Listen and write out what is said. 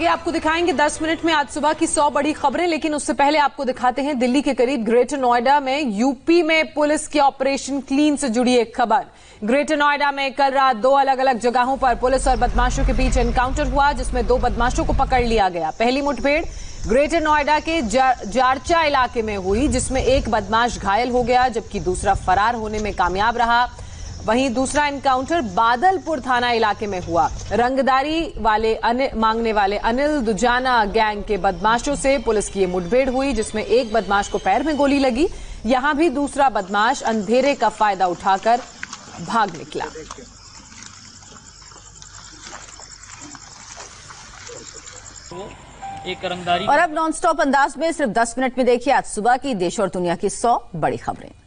आगे आपको दिखाएंगे 10 मिनट में आज सुबह की 100 बड़ी खबरें, लेकिन उससे पहले आपको दिखाते हैं दिल्ली के करीब ग्रेटर नोएडा में यूपी में पुलिस के ऑपरेशन क्लीन से जुड़ी एक खबर। ग्रेटर नोएडा में कल रात 2 अलग अलग जगहों पर पुलिस और बदमाशों के बीच एनकाउंटर हुआ, जिसमें 2 बदमाशों को पकड़ लिया गया। पहली मुठभेड़ ग्रेटर नोएडा के जारचा इलाके में हुई, जिसमें एक बदमाश घायल हो गया जबकि दूसरा फरार होने में कामयाब रहा। वहीं दूसरा एनकाउंटर बादलपुर थाना इलाके में हुआ। रंगदारी मांगने वाले अनिल दुजाना गैंग के बदमाशों से पुलिस की ये मुठभेड़ हुई, जिसमें एक बदमाश को पैर में गोली लगी। यहां भी दूसरा बदमाश अंधेरे का फायदा उठाकर भाग निकला। और अब नॉनस्टॉप अंदाज में सिर्फ 10 मिनट में देखिए आज सुबह की देश और दुनिया की 100 बड़ी खबरें।